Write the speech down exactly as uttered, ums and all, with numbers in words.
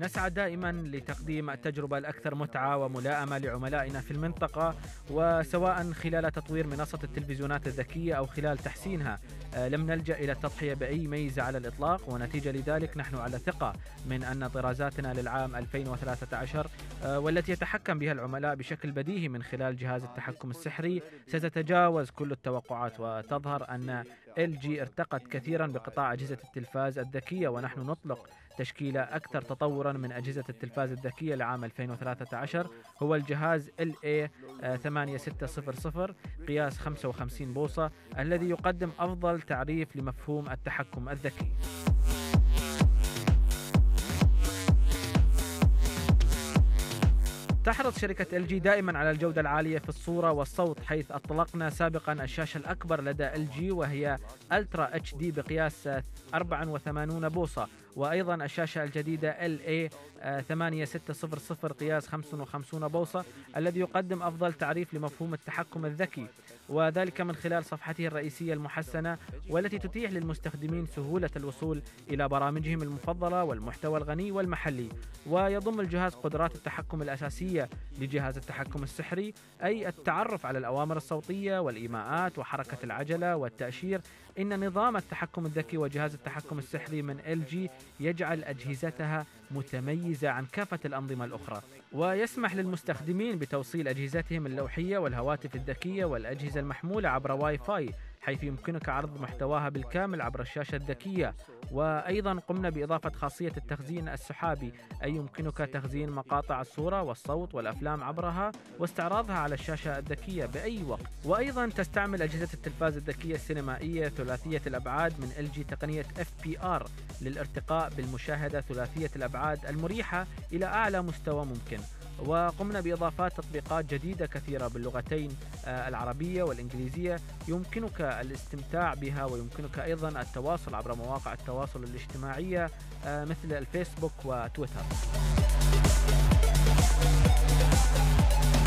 نسعى دائما لتقديم التجربة الأكثر متعة وملائمة لعملائنا في المنطقة، وسواء خلال تطوير منصة التلفزيونات الذكية أو خلال تحسينها. آه، لم نلجأ إلى التضحية بأي ميزة على الإطلاق، ونتيجة لذلك نحن على ثقة من أن طرازاتنا للعام ألفين وثلاثة عشر آه، والتي يتحكم بها العملاء بشكل بديهي من خلال جهاز التحكم السحري ستتجاوز كل التوقعات، وتظهر أن إل جي ارتقت كثيرا بقطاع أجهزة التلفاز الذكية، ونحن نطلق تشكيلة أكثر تطورا من أجهزة التلفاز الذكية لعام ألفين وثلاثة عشر. هو الجهاز إل إيه ثمانية ستة صفر صفر قياس خمسة وخمسين بوصة، الذي يقدم أفضل تعريف لمفهوم التحكم الذكي. تحرص شركة إل جي دائما على الجودة العالية في الصورة والصوت، حيث أطلقنا سابقا الشاشة الأكبر لدى إل جي وهي ألترا اتش دي بقياس أربعة وثمانين بوصة، وأيضا الشاشة الجديدة إل إيه ثمانية ستة صفر صفر قياس خمسة وخمسين بوصة، الذي يقدم أفضل تعريف لمفهوم التحكم الذكي، وذلك من خلال صفحته الرئيسية المحسنة، والتي تتيح للمستخدمين سهولة الوصول إلى برامجهم المفضلة والمحتوى الغني والمحلي. ويضم الجهاز قدرات التحكم الأساسية لجهاز التحكم السحري، أي التعرف على الأوامر الصوتية والإيماءات وحركة العجلة والتأشير. إن نظام التحكم الذكي وجهاز التحكم السحري من إل جي يجعل أجهزتها متميزة عن كافة الأنظمة الأخرى، ويسمح للمستخدمين بتوصيل أجهزتهم اللوحية والهواتف الذكية والأجهزة المحمولة عبر واي فاي، حيث يمكنك عرض محتواها بالكامل عبر الشاشة الذكية. وأيضا قمنا بإضافة خاصية التخزين السحابي، أي يمكنك تخزين مقاطع الصورة والصوت والأفلام عبرها واستعراضها على الشاشة الذكية بأي وقت. وأيضا تستعمل أجهزة التلفاز الذكية السينمائية ثلاثية الأبعاد من إل جي تقنية إف بي آر للارتقاء بالمشاهدة ثلاثية الأبعاد المريحة إلى أعلى مستوى ممكن. وقمنا بإضافات تطبيقات جديدة كثيرة باللغتين العربية والإنجليزية يمكنك الاستمتاع بها، ويمكنك أيضا التواصل عبر مواقع التواصل الاجتماعية مثل الفيسبوك وتويتر.